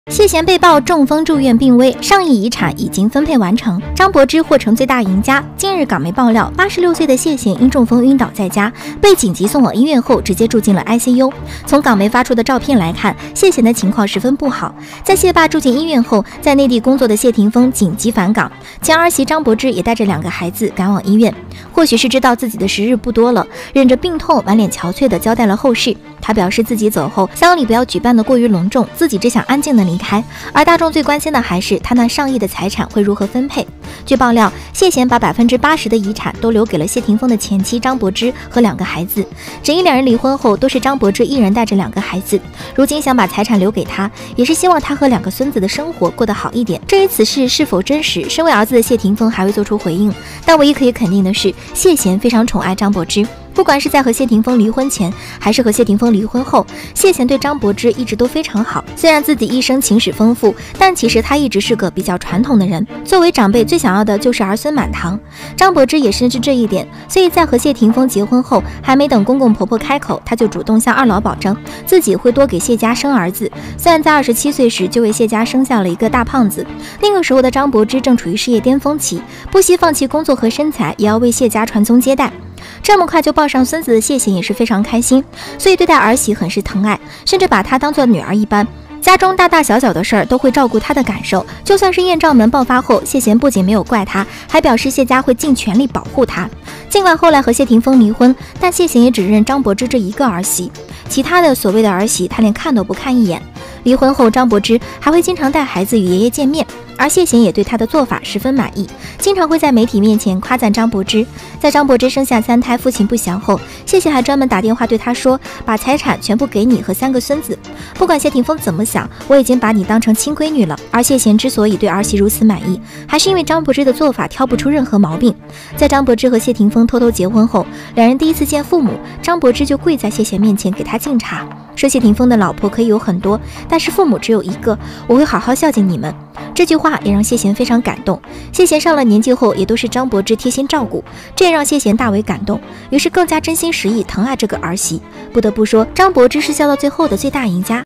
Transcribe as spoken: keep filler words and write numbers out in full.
谢贤被曝中风住院病危，上亿遗产已经分配完成，张柏芝或成最大赢家。近日港媒爆料，八十六岁的谢贤因中风晕倒在家，被紧急送往医院后直接住进了 I C U。从港媒发出的照片来看，谢贤的情况十分不好。在谢爸住进医院后，在内地工作的谢霆锋紧急返港，前儿媳张柏芝也带着两个孩子赶往医院。或许是知道自己的时日不多了，忍着病痛，满脸憔悴地交代了后事。他表示自己走后，丧礼不要举办得过于隆重，自己只想安静地离开。而大众最关心的还是他那上亿的财产会如何分配。据爆料，谢贤把百分之八十的遗产都留给了谢霆锋的前妻张柏芝和两个孩子。只因两人离婚后都是张柏芝一人带着两个孩子，如今想把财产留给他，也是希望他和两个孙子的生活过得好一点。至于此事是否真实，身为儿子的谢霆锋还未做出回应。但唯一可以肯定的是，谢贤非常宠爱张柏芝。不管是在和谢霆锋离婚前，还是和谢霆锋离婚后，谢贤对张柏芝一直都非常好。虽然自己一生情史丰富，但其实他一直是个比较传统的人。作为长辈，最想要的就是儿孙满堂。张柏芝也深知这一点，所以在和谢霆锋结婚后，还没等公公婆婆开口，他就主动向二老保证，自己会多给谢家生儿子。虽然在二十七岁时就为谢家生下了一个大胖子，那个时候的张柏芝正处于事业巅峰期，不惜放弃工作和身材，也要为谢家传宗接代。这么快就抱上孙子的谢贤也是非常开心，所以对待儿媳很是疼爱，甚至把她当作女儿一般。家中大大小小的事儿都会照顾她的感受，就算是艳照门爆发后，谢贤不仅没有怪她，还表示谢家会尽全力保护她。尽管后来和谢霆锋离婚，但谢贤也只认张柏芝这一个儿媳，其他的所谓的儿媳他连看都不看一眼。离婚后，张柏芝还会经常带孩子与爷爷见面，而谢贤也对他的做法十分满意，经常会在媒体面前夸赞张柏芝。在张柏芝生下三胎父亲不详后，谢贤还专门打电话对他说，把财产全部给你和三个孙子，不管谢霆锋怎么想，我已经把你当成亲闺女了。而谢贤之所以对儿媳如此满意，还是因为张柏芝的做法挑不出任何毛病。在张柏芝和谢霆锋偷偷结婚后，两人第一次见父母，张柏芝就跪在谢贤面前给他敬茶，说谢霆锋的老婆可以有很多，但是父母只有一个，我会好好孝敬你们。这句话也让谢贤非常感动。谢贤上了年纪后，也都是张柏芝贴心照顾，这也让谢贤大为感动，于是更加真心实意疼爱这个儿媳。不得不说，张柏芝是笑到最后的最大赢家。